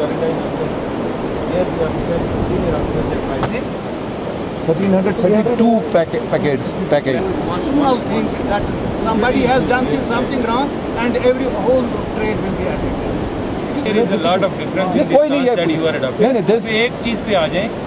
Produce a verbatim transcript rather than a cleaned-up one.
thirteen thirty-two packet, packets, packets. Small things that somebody has done something wrong and every whole trade will be affected. There is a lot of difference in the stance that you are adopting. एक चीज पे आ जाएं